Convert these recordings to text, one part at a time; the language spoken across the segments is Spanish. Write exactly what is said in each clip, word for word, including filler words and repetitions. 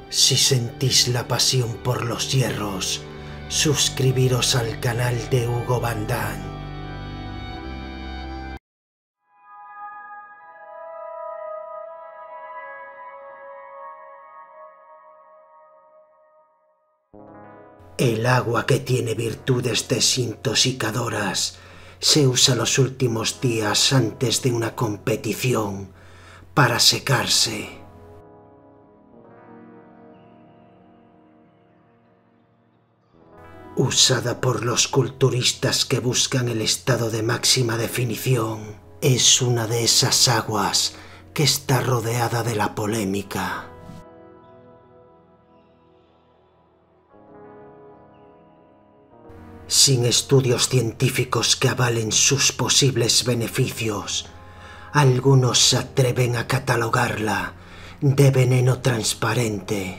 Si sentís la pasión por los hierros, suscribiros al canal de Hugo Van Damme. El agua, que tiene virtudes desintoxicadoras, se usa los últimos días antes de una competición para secarse. Usada por los culturistas que buscan el estado de máxima definición, es una de esas aguas que está rodeada de la polémica. Sin estudios científicos que avalen sus posibles beneficios, algunos se atreven a catalogarla de veneno transparente.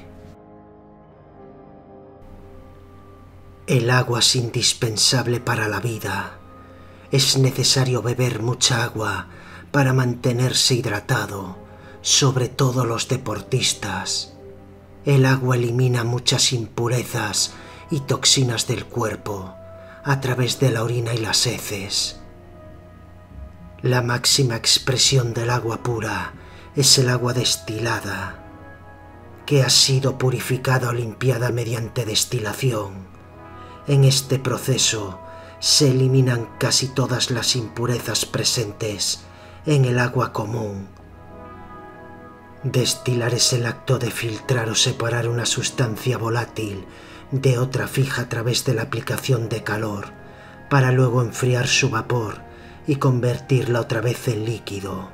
El agua es indispensable para la vida. Es necesario beber mucha agua para mantenerse hidratado, sobre todo los deportistas. El agua elimina muchas impurezas y toxinas del cuerpo a través de la orina y las heces. La máxima expresión del agua pura es el agua destilada, que ha sido purificada o limpiada mediante destilación. En este proceso se eliminan casi todas las impurezas presentes en el agua común. Destilar es el acto de filtrar o separar una sustancia volátil de otra fija a través de la aplicación de calor, para luego enfriar su vapor y convertirla otra vez en líquido.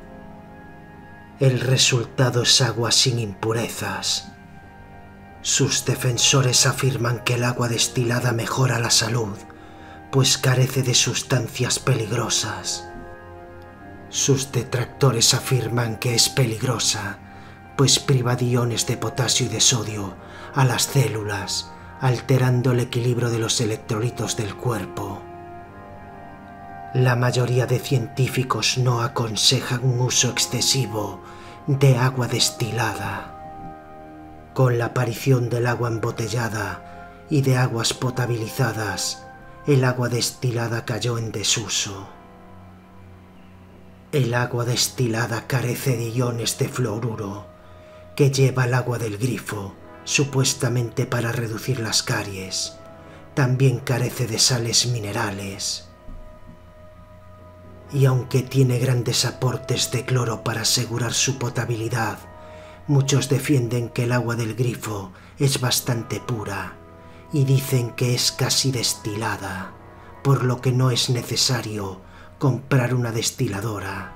El resultado es agua sin impurezas. Sus defensores afirman que el agua destilada mejora la salud, pues carece de sustancias peligrosas. Sus detractores afirman que es peligrosa, pues priva de iones de potasio y de sodio a las células, alterando el equilibrio de los electrolitos del cuerpo. La mayoría de científicos no aconsejan un uso excesivo de agua destilada. Con la aparición del agua embotellada y de aguas potabilizadas, el agua destilada cayó en desuso. El agua destilada carece de iones de fluoruro, que lleva el agua del grifo, supuestamente para reducir las caries. También carece de sales minerales. Y aunque tiene grandes aportes de cloro para asegurar su potabilidad, muchos defienden que el agua del grifo es bastante pura y dicen que es casi destilada, por lo que no es necesario comprar una destiladora.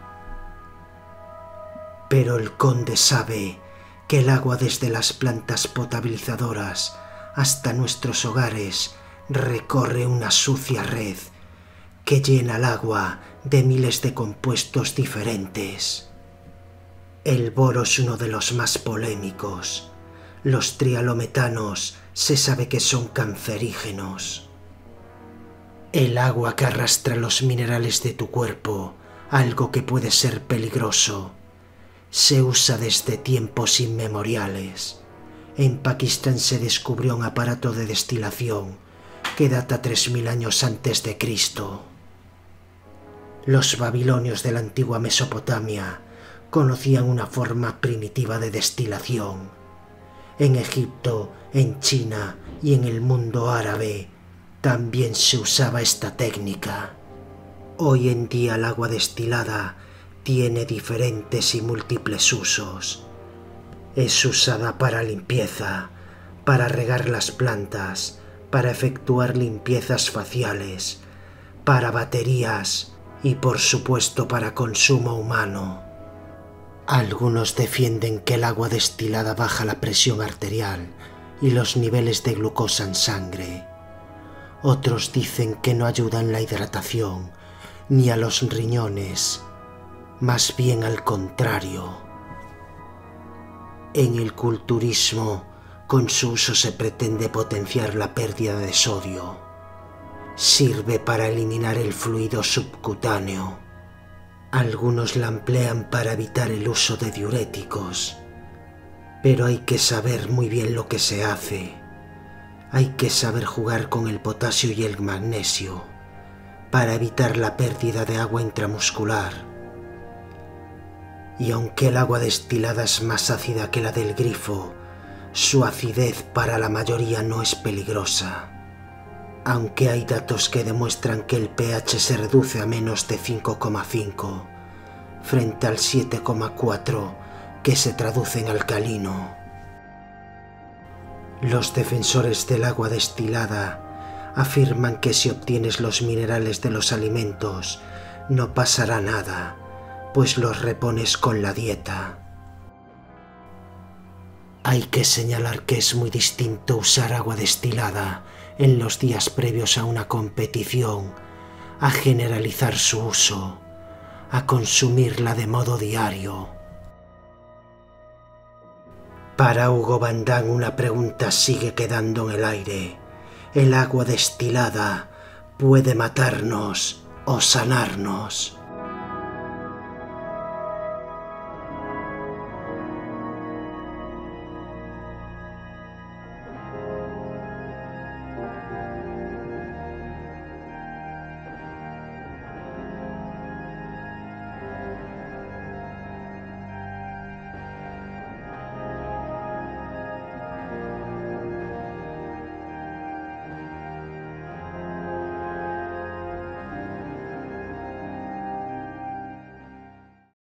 Pero el conde sabe que el agua desde las plantas potabilizadoras hasta nuestros hogares recorre una sucia red que llena el agua de miles de compuestos diferentes. El boro es uno de los más polémicos. Los trialometanos se sabe que son cancerígenos. El agua que arrastra los minerales de tu cuerpo, algo que puede ser peligroso, se usa desde tiempos inmemoriales. En Pakistán se descubrió un aparato de destilación que data tres mil años antes de Cristo. Los babilonios de la antigua Mesopotamia conocían una forma primitiva de destilación. En Egipto, en China y en el mundo árabe también se usaba esta técnica. Hoy en día el agua destilada tiene diferentes y múltiples usos. Es usada para limpieza, para regar las plantas, para efectuar limpiezas faciales, para baterías y por supuesto para consumo humano. Algunos defienden que el agua destilada baja la presión arterial y los niveles de glucosa en sangre. Otros dicen que no ayuda en la hidratación ni a los riñones, más bien al contrario. En el culturismo, con su uso se pretende potenciar la pérdida de sodio. Sirve para eliminar el fluido subcutáneo. Algunos la emplean para evitar el uso de diuréticos. Pero hay que saber muy bien lo que se hace. Hay que saber jugar con el potasio y el magnesio para evitar la pérdida de agua intramuscular. Y aunque el agua destilada es más ácida que la del grifo, su acidez para la mayoría no es peligrosa. Aunque hay datos que demuestran que el pH se reduce a menos de cinco coma cinco, frente al siete coma cuatro que se traduce en alcalino. Los defensores del agua destilada afirman que si obtienes los minerales de los alimentos no pasará nada, pues los repones con la dieta. Hay que señalar que es muy distinto usar agua destilada en los días previos a una competición, a generalizar su uso, a consumirla de modo diario. Para Hugo Van Damme una pregunta sigue quedando en el aire. ¿El agua destilada puede matarnos o sanarnos?